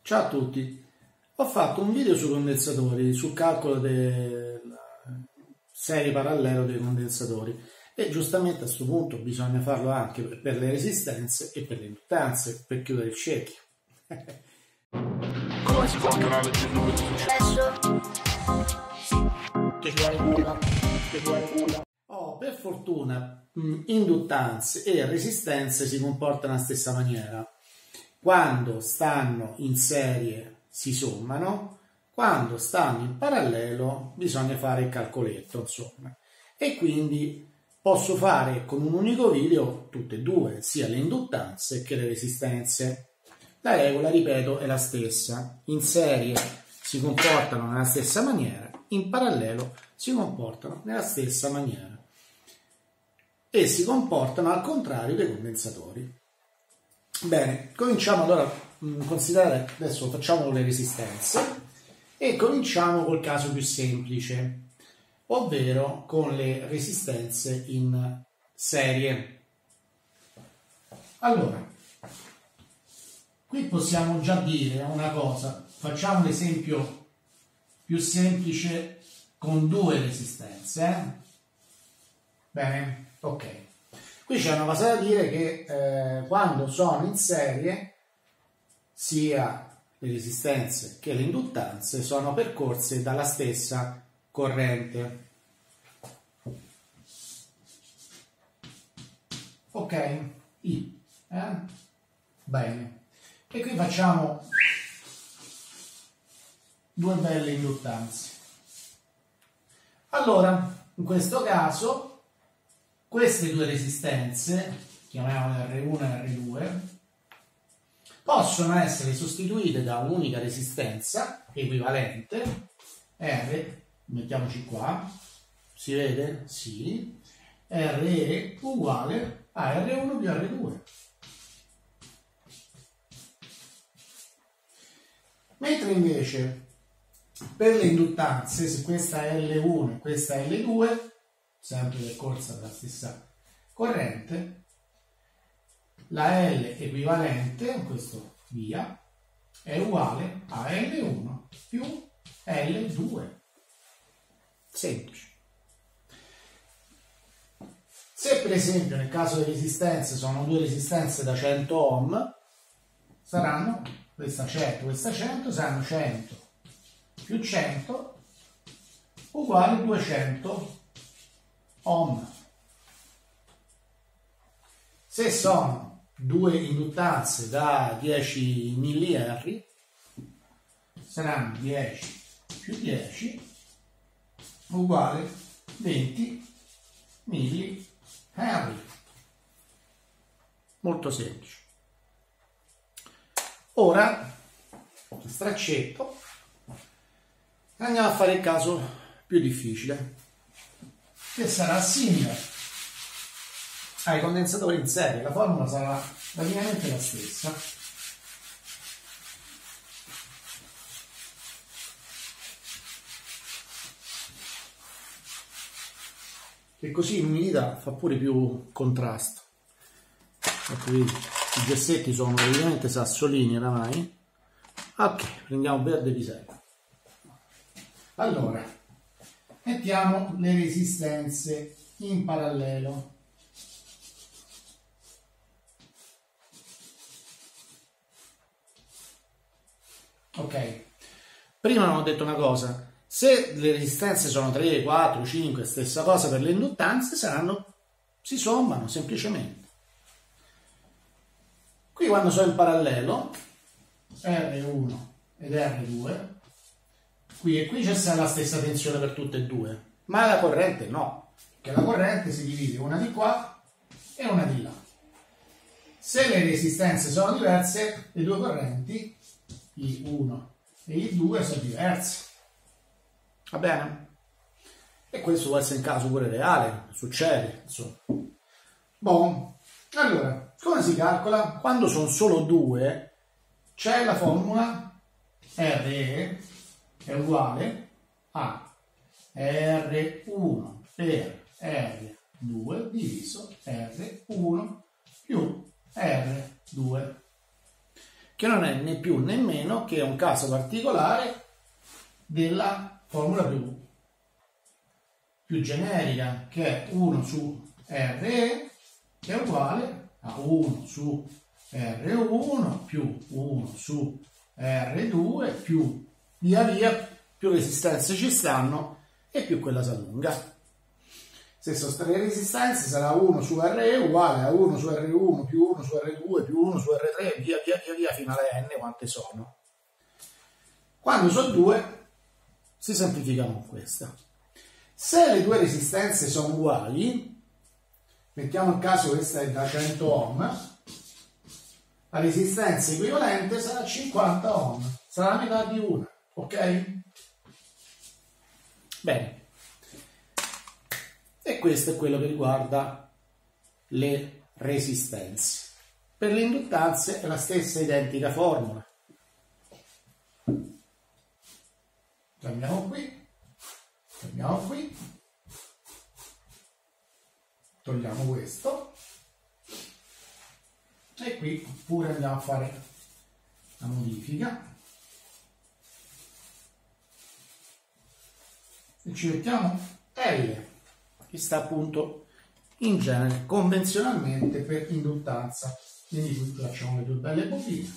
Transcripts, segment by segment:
Ciao a tutti, ho fatto un video sui condensatori, sul calcolo della serie parallelo dei condensatori e giustamente a questo punto bisogna farlo anche per le resistenze e per le induttanze per chiudere il cerchio. Come si può canale più dove ti successo? Che cuore. Per fortuna induttanze e resistenze si comportano alla stessa maniera. Quando stanno in serie si sommano, quando stanno in parallelo bisogna fare il calcoletto, insomma. E quindi posso fare con un unico video tutte e due, sia le induttanze che le resistenze. La regola, ripeto, è la stessa. In serie si comportano nella stessa maniera, in parallelo si comportano nella stessa maniera. E si comportano al contrario dei condensatori. Bene, cominciamo allora a considerare, adesso facciamo le resistenze e cominciamo col caso più semplice, ovvero con le resistenze in serie. Allora, qui possiamo già dire una cosa, facciamo l'esempio più semplice con due resistenze. Bene, ok. Qui c'è una cosa da dire che quando sono in serie sia le resistenze che le induttanze sono percorse dalla stessa corrente. Ok? I. Bene. E qui facciamo due belle induttanze. Allora, in questo caso queste due resistenze, chiamiamole R1 e R2, possono essere sostituite da un'unica resistenza equivalente, R, mettiamoci qua, si vede? Sì, RE uguale a R1 più R2. Mentre invece per le induttanze, se questa è L1 e questa è L2, sempre percorsa dalla stessa corrente, la L equivalente, questo via, è uguale a L1 più L2. Semplice. Se per esempio nel caso delle resistenze sono due resistenze da 100 ohm, saranno, questa 100, questa 100, saranno 100 più 100 uguale 200 ohm. Se sono due induttanze da 10 mA saranno 10 più 10 uguale 20 mA. Molto semplice. Ora, straccetto, andiamo a fare il caso più difficile, che sarà simile ai condensatori in serie. La formula sarà praticamente la stessa. E così l'umidità fa pure più contrasto. Ecco, vedi, i gessetti sono praticamente sassolini oramai. Ok, prendiamo verde pisello. Allora, mettiamo le resistenze in parallelo. Ok, prima non ho detto una cosa, se le resistenze sono 3, 4, 5, stessa cosa per le induttanze, si sommano semplicemente. Qui quando sono in parallelo, R1 ed R2, qui e qui c'è la stessa tensione per tutte e due, ma la corrente no, perché la corrente si divide una di qua e una di là. Se le resistenze sono diverse, le due correnti, I1 e I2, sono diverse. Va bene? E questo può essere in caso pure reale, succede, insomma. Bon, allora, come si calcola? Quando sono solo due, c'è la formula RE è uguale a R1 per R2 diviso R1 più R2. che non è né più né meno che un caso particolare della formula più generica, che è 1 su RE, che è uguale a 1 su R1 più 1 su R2 più via via, più resistenze ci stanno e più quella si allunga. Se sono le resistenze sarà 1 su RE uguale a 1 su R1 più 1 su R2 più 1 su R3 via via fino alle n quante sono. Quando sono 2 si semplificano con questa. Se le due resistenze sono uguali, mettiamo il caso questa è da 100 ohm, la resistenza equivalente sarà 50 ohm, sarà la metà di una, ok? Bene. E questo è quello che riguarda le resistenze. Per le induttanze è la stessa identica formula. Torniamo qui, togliamo questo e qui pure andiamo a fare la modifica e ci mettiamo L, che sta appunto in genere convenzionalmente per induttanza, quindi qui facciamo le due belle bobine,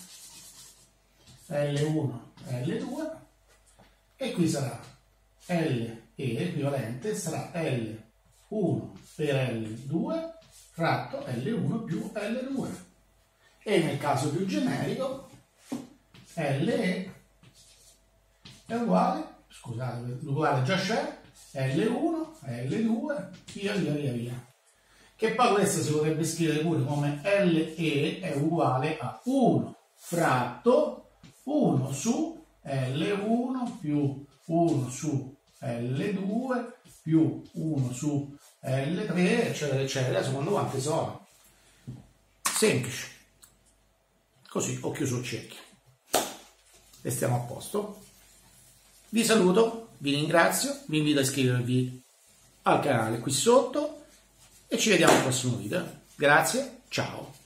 L1 L2 e qui sarà LE equivalente, sarà L1 per L2 fratto L1 più L2 e nel caso più generico LE è uguale, scusate, l'uguale già c'è, L1, L2, via. Che poi questo si potrebbe scrivere pure come LE è uguale a 1 fratto 1 su L1 più 1 su L2 più 1 su L3, eccetera, eccetera, secondo quante sono. Semplice. Così ho chiuso il cerchio. E stiamo a posto. Vi saluto. Vi ringrazio, vi invito a iscrivervi al canale qui sotto e ci vediamo al prossimo video. Grazie, ciao!